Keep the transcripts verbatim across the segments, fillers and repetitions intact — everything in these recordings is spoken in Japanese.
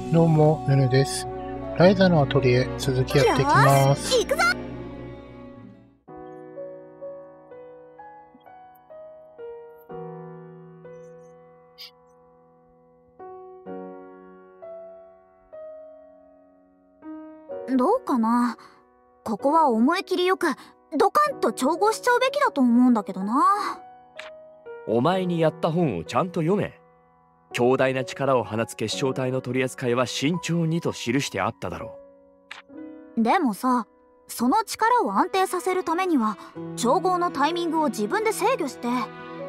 どうも、ヌヌです。ライザのアトリエ、続きやっていきます。 よーし、行くぞ。どうかな。ここは思い切りよくドカンと調合しちゃうべきだと思うんだけどな。 お前にやった本をちゃんと読め。強大な力を放つ結晶体の取り扱いは慎重にと記してあっただろう。でもさ、その力を安定させるためには調合のタイミングを自分で制御して。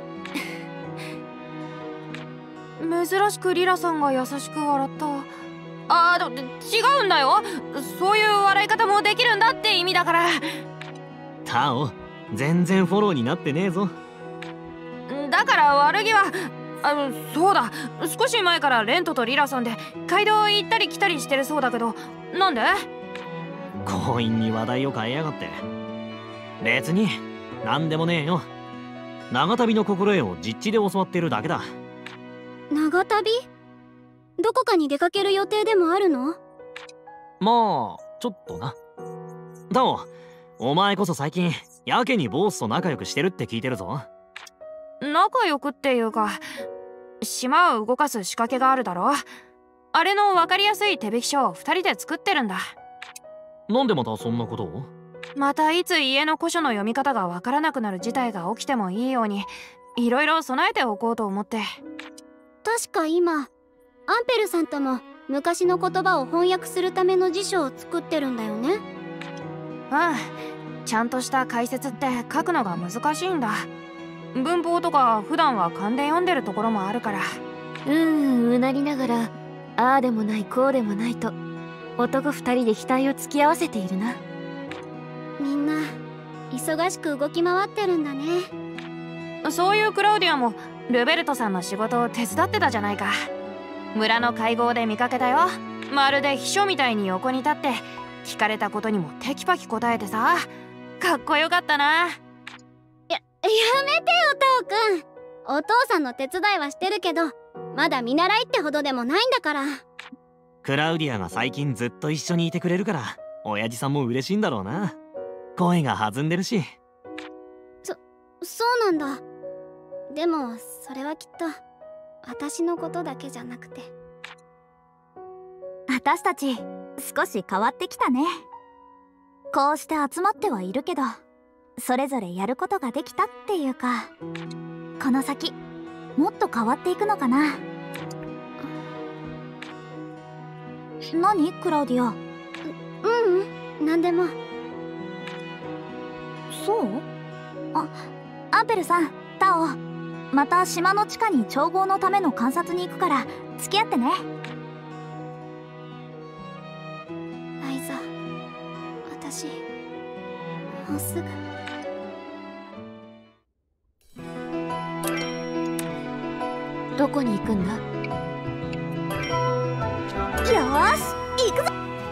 珍しくリラさんが優しく笑った。あー、違うんだよ。そういう笑い方もできるんだって意味だから。 タオ、全然フォローになってねえぞ。 だから悪気は、あの、そうだ、少し前からレントとリラさんで街道行ったり来たりしてるそうだけど、なんで？ 強引に話題を変えやがって。別に何でもねえよ。長旅の心得を実地で教わってるだけだ。 長旅？どこかに出かける予定でもあるの？ まあちょっとな。タオ、お前こそ最近やけにボースと仲良くしてるって聞いてるぞ。 仲良くっていうか、島を動かす仕掛けがあるだろ。あれの分かりやすい手引き書をふたりで作ってるんだ。 なんでまたそんなことを？ またいつ家の古書の読み方が分からなくなる事態が起きてもいいようにいろいろ備えておこうと思って。 確か今アンペルさんとも昔の言葉を翻訳するための辞書を作ってるんだよね。 うん、ちゃんとした解説って書くのが難しいんだ。文法とか普段は勘で読んでるところもあるから。 うーん、うなりながらああでもないこうでもないと男二人で額を突き合わせているな。 みんな忙しく動き回ってるんだね。 そういうクラウディアもルベルトさんの仕事を手伝ってたじゃないか。村の会合で見かけたよ。まるで秘書みたいに横に立って聞かれたことにもテキパキ答えてさ、かっこよかったな。 や、やめてよタオくん。お父さんの手伝いはしてるけどまだ見習いってほどでもないんだから。 クラウディアが最近ずっと一緒にいてくれるから親父さんも嬉しいんだろうな。声が弾んでるし。 そ、そうなんだ。でもそれはきっと私のことだけじゃなくて。 私たち少し変わってきたね。こうして集まってはいるけどそれぞれやることができたっていうか、この先もっと変わっていくのかな。何クラウディア？ う、ううん、なんでも。 そう？あ、アンペルさん、タオ、また島の地下に調合のための観察に行くから付き合ってね。 ライザ、私もうすぐ。 どこに行くんだ？ よーし、行くぞ。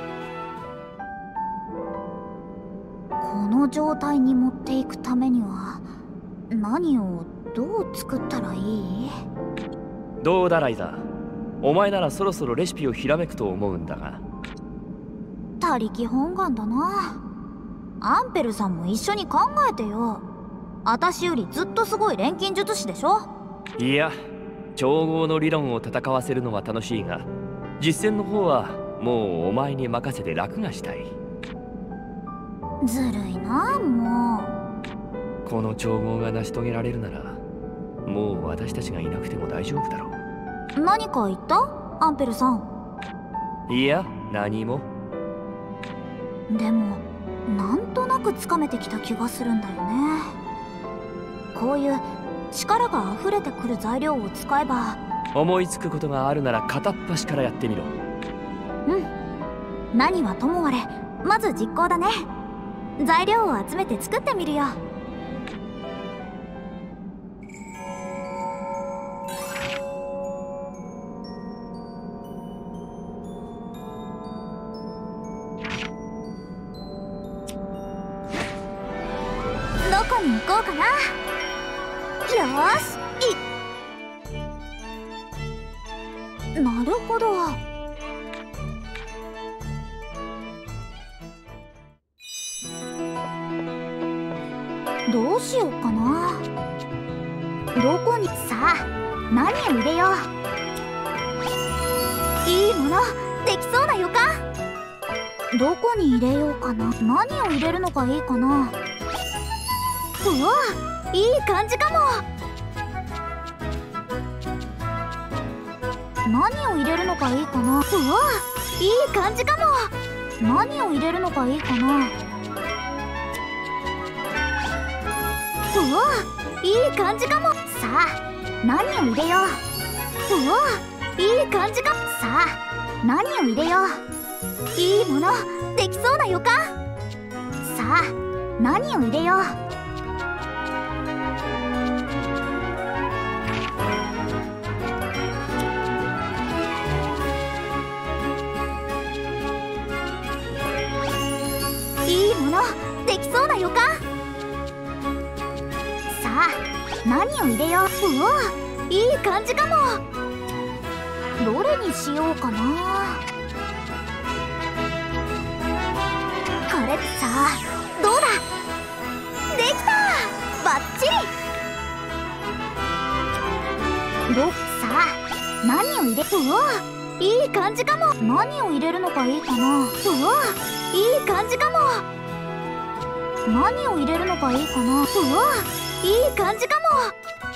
この状態に持っていくためには何をどう作ったらいい？ どうだライザ、お前ならそろそろレシピをひらめくと思うんだが。 他力本願だな。アンペルさんも一緒に考えてよ。私よりずっとすごい錬金術師でしょ。 いや、調合の理論を戦わせるのは楽しいが実践の方はもうお前に任せて楽がしたい。 ずるいな。もうこの調合が成し遂げられるならもう私たちがいなくても大丈夫だろう。何か言った？アンペルさん。 いや、何も。 でもなんとなくつかめてきた気がするんだよね。こういう力が溢れてくる材料を使えば。 思いつくことがあるなら片っ端からやってみろ。 うん、何はともあれまず実行だね。材料を集めて作ってみるよ。どこに行こうかな。よーし、いなるほど。 どうしようかな。どこにさあ何を入れよう。いいものできそうな予感。どこに入れようかな。何を入れるのがいいかな。うわいい感じかも。何を入れるのがいいかな。うわいい感じかも。何を入れるのがいいかな。うわいい感じかも。さあ何を入れよう。うわいい感じかも。さあ何を入れよう。いいものできそうな予感。さあ何を入れよう。いいものできそうな予感。さあ何を入れよう。うわいい感じかも。どれにしようかな。これさあどうだ。できたバッチリ。どさあ何を入れ。うわいい感じかも。何を入れるのがいいかな。うわいい感じかも。何を入れるのがいいかな。うわいい感じかも。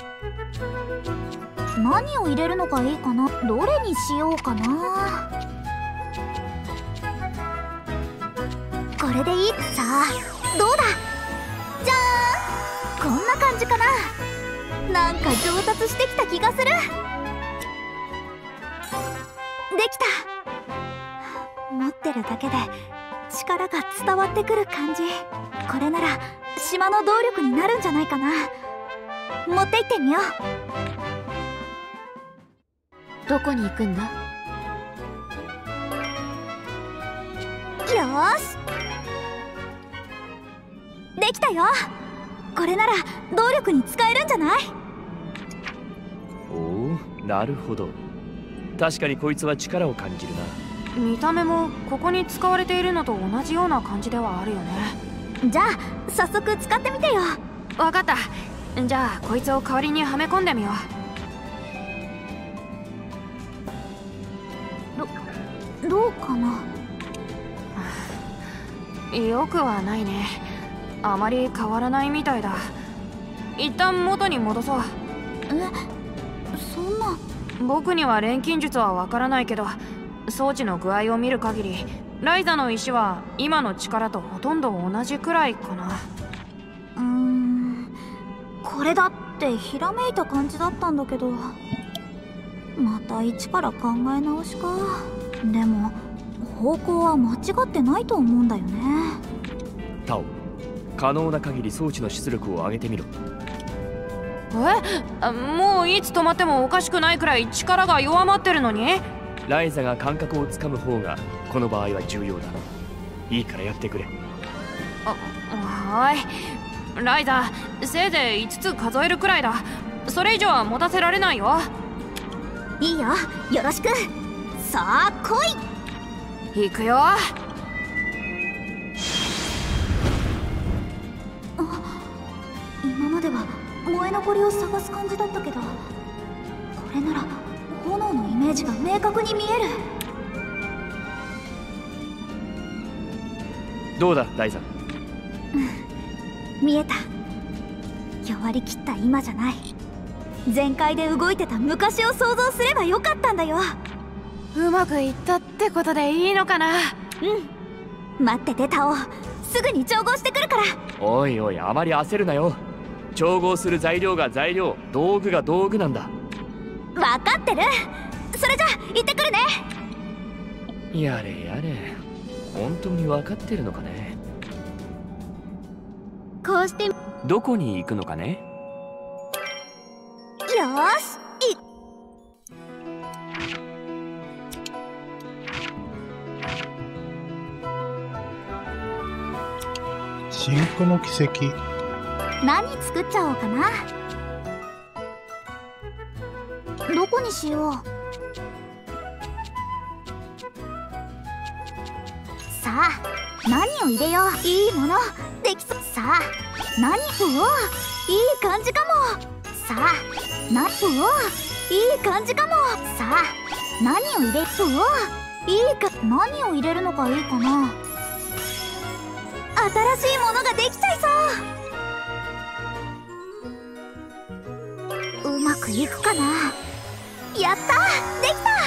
何を入れるのがいいかな。どれにしようかな。これでいい。さあどうだ。じゃーんこんな感じかな。なんか上達してきた気がする。できた。持ってるだけで力が伝わってくる感じ。これなら島の動力になるんじゃないかな。持って行ってみよう。 どこに行くんだ。 よーしできたよ。これなら動力に使えるんじゃない。 おおなるほど。確かにこいつは力を感じるな。 見た目もここに使われているのと同じような感じではあるよね。 じゃあ早速使ってみてよ。 わかった。じゃあこいつを代わりにはめ込んでみよう。どどうかな。 よくはないね。あまり変わらないみたいだ。一旦元に戻そう。 えそんな。 僕には錬金術はわからないけど、装置の具合を見る限りライザの石は今の力とほとんど同じくらいかな。 うーんこれだってひらめいた感じだったんだけど、また一から考え直しか。でも方向は間違ってないと思うんだよね。 タオ可能な限り装置の出力を上げてみろ。 えもういつ止まってもおかしくないくらい力が弱まってるのに。 ライザが感覚をつかむ方がこの場合は重要だ。いいからやってくれ。 あはーい。ライザせいぜいいつつ数えるくらいだ。それ以上は持たせられないよ。 いいよよろしく。さあ来い。 行くよ。 今までは燃え残りを探す感じだったけど、これなら炎のイメージが明確に見える。 どうだライザ。 見えた。弱りきった今じゃない。全開で動いてた昔を想像すればよかったんだよ。 うまくいったってことでいいのかな。 うん待っててタオ。すぐに調合してくるから。 おいおいあまり焦るなよ。調合する材料が材料、道具が道具なんだ。 分かってる。それじゃ行ってくるね。 やれやれ本当に分かってるのかね。 こうしてよどこに行くのかね。 よーしい真空の奇跡。 何作っちゃおうかな。どこにしよう。ささあ何を入れよう。いいものできそう。さあ何。うお、いい感じかも。さあな。うお、いい感じかも。さあ何を入れ。うお、いいか。何を入れるのがいいかな。新しいものができちゃいそう。うまくいくかな。やった、できた。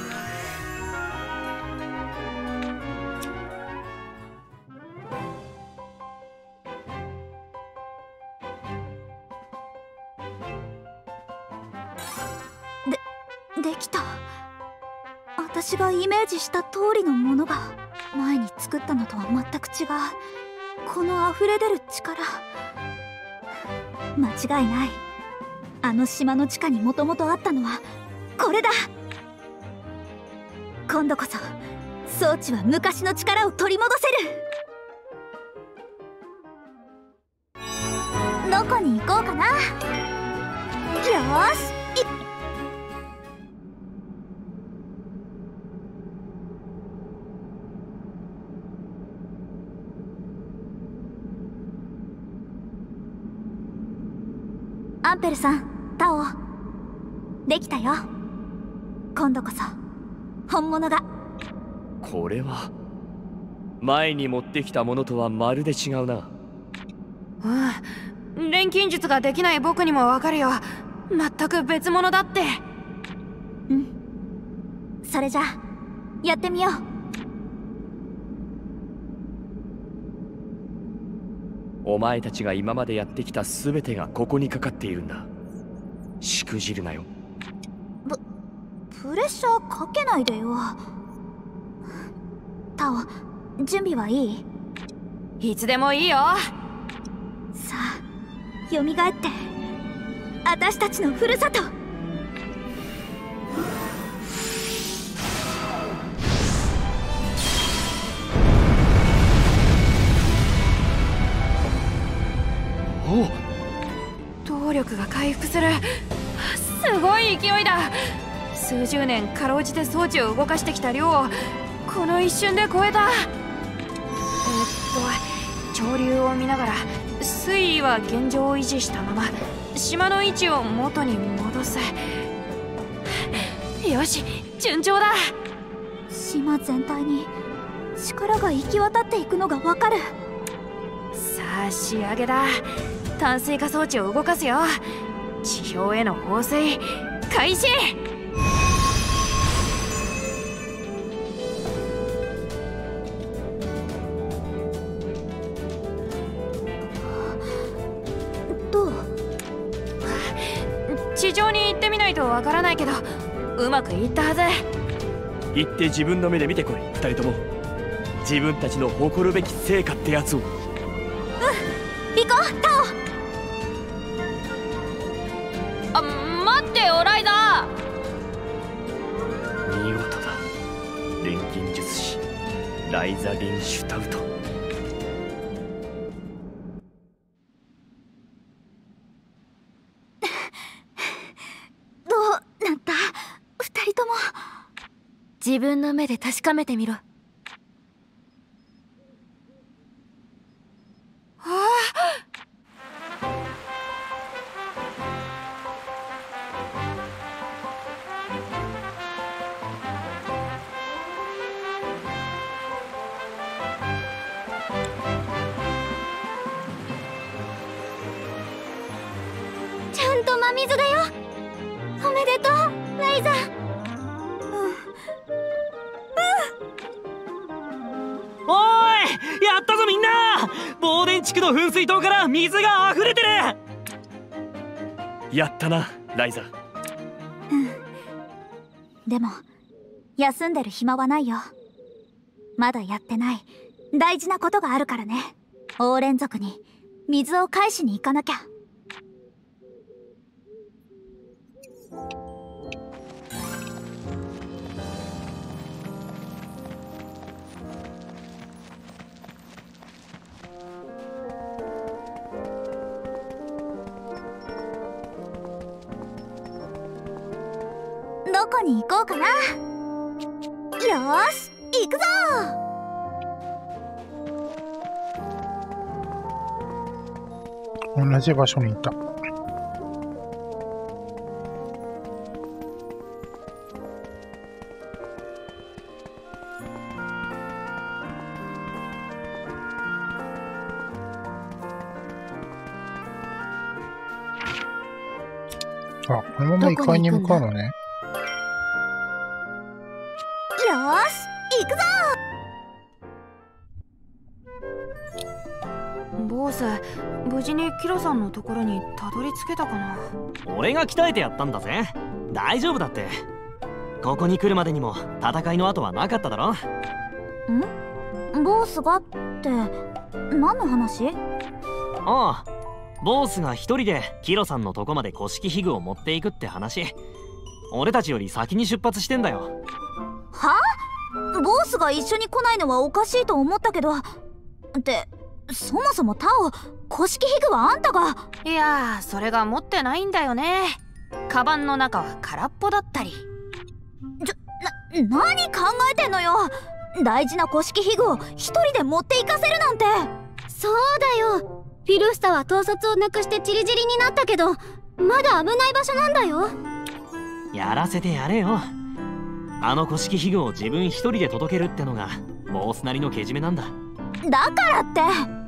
で、できた。私がイメージした通りのものが前に作ったのとは全く違う。この溢れ出る力、間違いない。あの島の地下にもともとあったのはこれだ。今度こそ装置は昔の力を取り戻せる。どこに行こうかな。よーし、いっ。アンペルさん、タオ、できたよ。今度こそ本物が。 これは前に持ってきたものとはまるで違うな。 うん、錬金術ができない僕にもわかるよ。全く別物だって。 うん、それじゃあやってみよう。 お前たちが今までやってきた全てがここにかかっているんだ。しくじるなよ。 ププレッシャーかけないでよ。タオ、準備はいい？ いつでもいいよ。 さあ、よみがえって私たちのふるさと。 動力が回復する。すごい勢いだ。数十年かろうじて装置を動かしてきた量をこの一瞬で超えた。えー、っと潮流を見ながら水位は現状を維持したまま島の位置を元に戻す。よし、順調だ。 島全体に力が行き渡っていくのがわかる。 さあ仕上げだ。淡水化装置を動かすよ。地表への放水開始。 どう？ 地上に行ってみないとわからないけどうまくいったはず。 行って自分の目で見てこい。二人とも自分たちの誇るべき成果ってやつを。うん、 行こう、タオ。 あ、待ってよライザー。見事だ。錬金術師ライザ・リンシュタウト。 どうなった？二人とも。 自分の目で確かめてみろ。 ちゃんと真水だよ。おめでとうライザ。 おーい、やったぞみんな。ボーデン地区の噴水塔から水が溢れてる。 やったなライザ。 うん、でも休んでる暇はないよ。まだやってない大事なことがあるからね。オーレン族に水を返しに行かなきゃ。どこに行こうかな。よーし、行くぞ。 同じ場所にいた。あ、このまま異界に向かうのね。 よーし、行くぞ。 ボス、無事にキロさんのところにたどり着けたかな。 俺が鍛えてやったんだぜ。大丈夫だって。ここに来るまでにも戦いの跡はなかっただろ。 ん？ボスがって何の話？ ああ、ボースが一人でキロさんのとこまで古式ヒグを持っていくって話。俺たちより先に出発してんだよ。 はあ？ボスが一緒に来ないのはおかしいと思ったけど。ってそもそもタオ、古式ヒグはあんたが。 いやー、それが持ってないんだよね。カバンの中は空っぽだったり。 ちょ、な、何考えてんのよ。大事な古式ヒグを一人で持っていかせるなんて。 そうだよ。フィルスタは統率をなくしてチリチリになったけど、まだ危ない場所なんだよ。 やらせてやれよ。あの古式ヒグを自分一人で届けるってのがボースなりのけじめなんだ。 だからって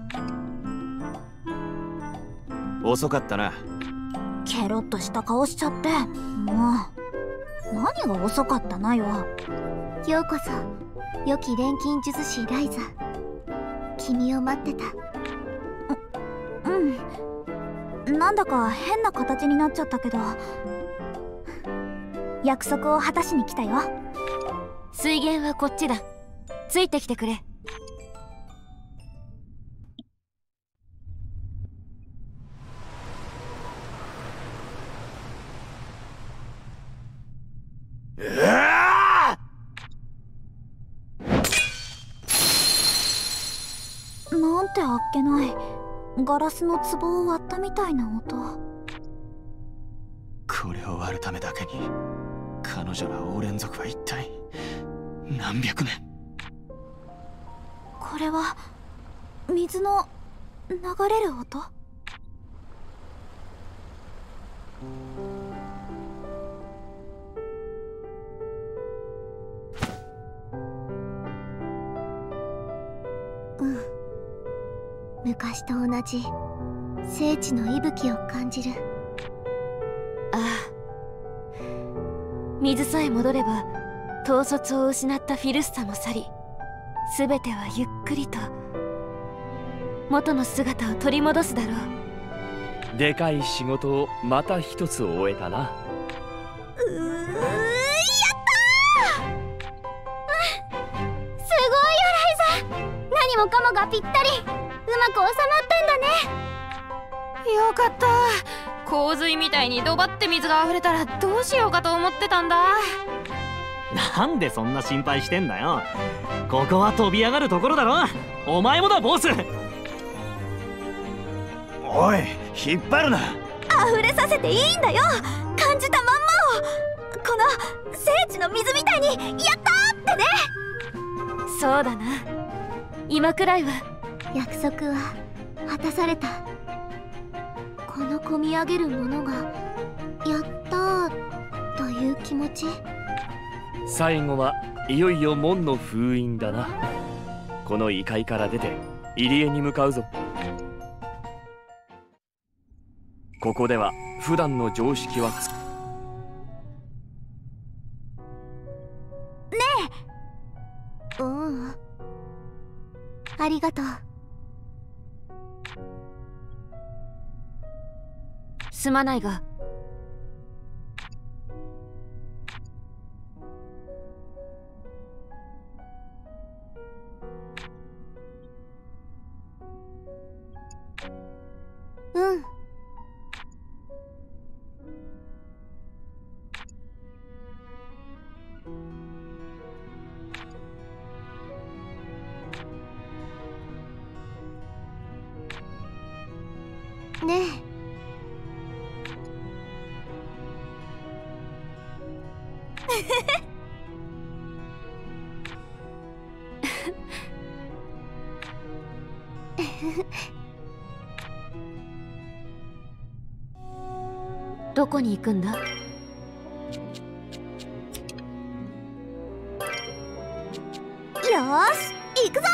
遅かったな。 ケロッとした顔しちゃって。もう何が遅かったなよ。 ようこそ良き錬金術師ライザ。君を待ってた。 うん、なんだか変な形になっちゃったけど、約束を果たしに来たよ。 水源はこっちだ。ついてきてくれ。 なんてあっけない、ガラスの壺を割ったみたいな音。 これを割るためだけに彼女らオーレン族は一体何百年。 これは水の流れる音？ うん、昔と同じ聖地の息吹を感じる。 ああ、水さえ戻れば統率を失ったフィルスタも去り、全てはゆっくりと元の姿を取り戻すだろう。でかい仕事をまた一つ終えたな。 うー、やったー！ すごいよライザ。何もかもがぴったりうまく収まったんだね。 よかった。洪水みたいにドバって水が溢れたらどうしようかと思ってたんだ。 なんでそんな心配してんだよ。ここは飛び上がるところだろ。お前もだボス。 おい、引っ張るな。 溢れさせていいんだよ。感じたまんまを。この聖地の水みたいにやったーってね。 そうだな。今くらいは約束は果たされた。この込み上げるものがやったーという気持ち。 最後はいよいよ門の封印だな。この異界から出て入り江に向かうぞ。ここでは普段の常識はつねえ。うん、ありがとう。 すまないが、 うん。ねえ。 どこに行くんだ？ よーし行くぞ。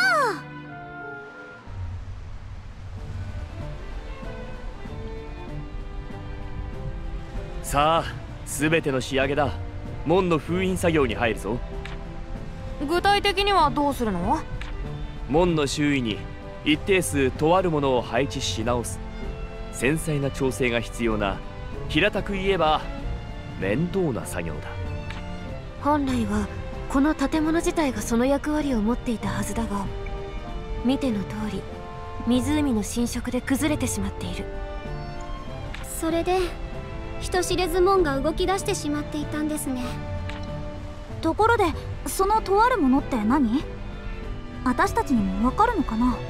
さあ、全ての仕上げだ。門の封印作業に入るぞ。 具体的にはどうするの？ 門の周囲に一定数とあるものを配置し直す。繊細な調整が必要な、平たく言えば面倒な作業だ。 本来はこの建物自体がその役割を持っていたはずだが、見ての通り湖の浸食で崩れてしまっている。 それで人知れず門が動き出してしまっていたんですね。 ところでそのとあるものって何？私たちにもわかるのかな？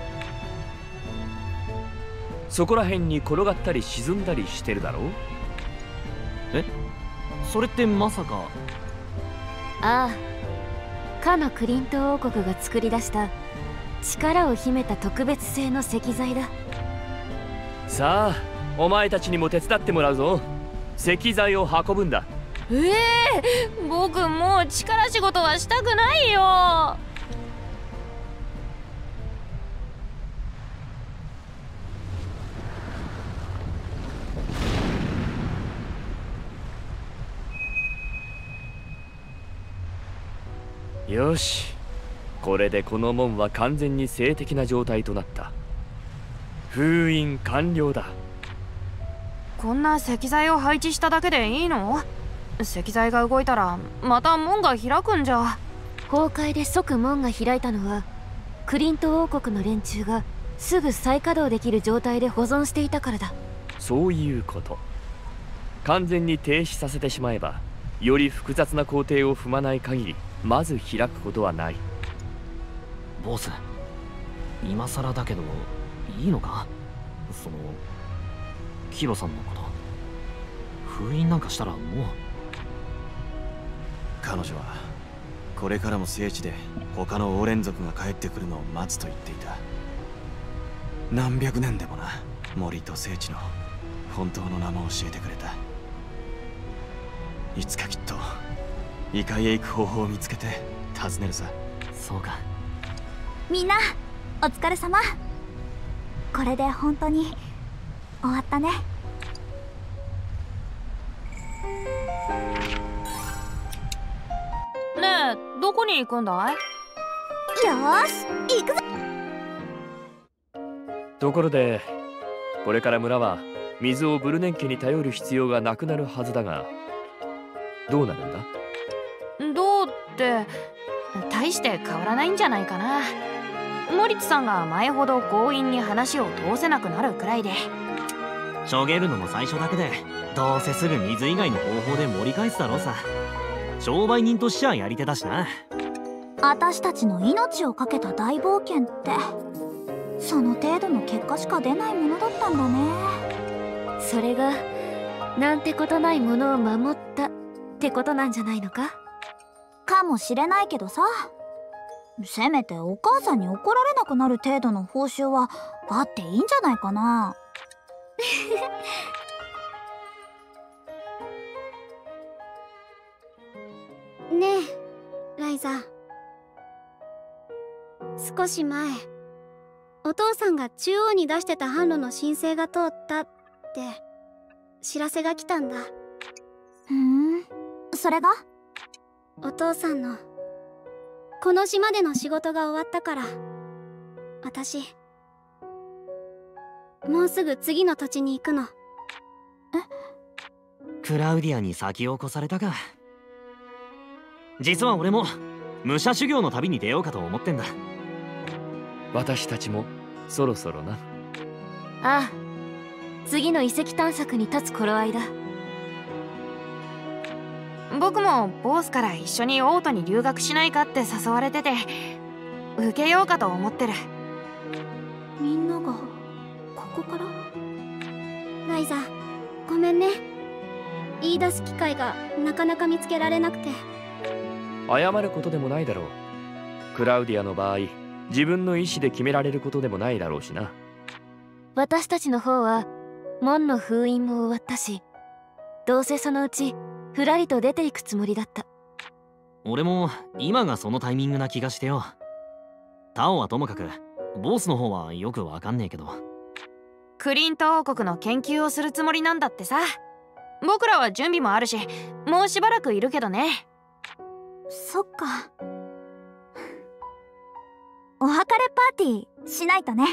そこら辺に転がったり沈んだりしてるだろう。 え、それってまさか。 ああ、かのクリント王国が作り出した力を秘めた特別製の石材だ。 さあ、お前たちにも手伝ってもらうぞ。石材を運ぶんだ。 ええー、僕もう力仕事はしたくないよ。 よし、これでこの門は完全に静的な状態となった。封印完了だ。 こんな石材を配置しただけでいいの？石材が動いたらまた門が開くんじゃ。 崩壊で即門が開いたのはクリント王国の連中がすぐ再稼働できる状態で保存していたからだ。 そういうこと。完全に停止させてしまえば、より複雑な工程を踏まない限りまず開くことはない。 ボス、今更だけどいいのか？そのキロさんのこと。封印なんかしたらもう。 彼女はこれからも聖地で他のオーレン族が帰ってくるのを待つと言っていた。何百年でもな、森と聖地の本当の名も教えてくれた。いつかきっと異界へ行く方法を見つけて訪ねるさ。 そうか。 みんなお疲れ様。これで本当に終わったね。 ねえ、どこに行くんだい？ よーし行くぞ。 ところで、これから村は水をブルネン家に頼る必要がなくなるはずだが、どうなるんだ？ どうって大して変わらないんじゃないかな。モリッツさんが前ほど強引に話を通せなくなるくらいで。 ちょげるのも最初だけで、どうせすぐ水以外の方法で盛り返すだろうさ。商売人としちゃやり手だしな。 私たちの命を懸けた大冒険ってその程度の結果しか出ないものだったんだね。 それがなんてことないものを守ったってことなんじゃないのか？ かもしれないけどさ、せめてお母さんに怒られなくなる程度の報酬はあっていいんじゃないかな。 ねえライザ、少し前お父さんが中央に出してた販路の申請が通ったって知らせが来たんだ。 ふん、それが？ お父さんのこの島での仕事が終わったから、私もうすぐ次の土地に行くの。え？ クラウディアに先を越されたか。実は俺も武者修行の旅に出ようかと思ってんだ。 私たちもそろそろな。 ああ、次の遺跡探索に立つ頃合いだ。 僕もボスから一緒にオートに留学しないかって誘われてて、受けようかと思ってる。 みんながここから？ ライザ、ごめんね。言い出す機会がなかなか見つけられなくて。 謝ることでもないだろう。クラウディアの場合、自分の意思で決められることでもないだろうしな。 私たちの方は門の封印も終わったし、 どうせそのうちふらりと出ていくつもりだった。 俺も今がそのタイミングな気がしてよ。タオはともかくボスの方はよくわかんねえけど。 クリント王国の研究をするつもりなんだってさ。僕らは準備もあるし、もうしばらくいるけどね。 そっか。お別れパーティーしないとね。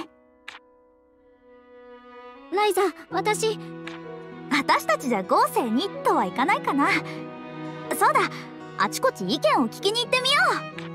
ライザ、私私たちじゃ豪勢にとはいかないかな。そうだ、あちこち意見を聞きに行ってみよう。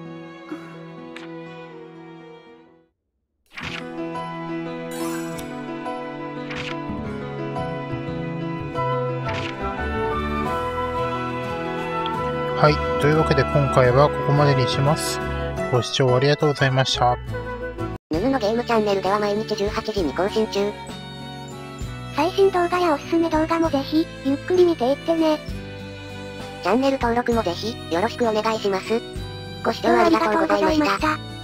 はい。というわけで今回はここまでにします。ご視聴ありがとうございました。 ヌヌのゲームチャンネルでは毎日じゅうはちじに更新中。最新動画やおすすめ動画もぜひ、ゆっくり見ていってね。チャンネル登録もぜひ、よろしくお願いします。ご視聴ありがとうございました。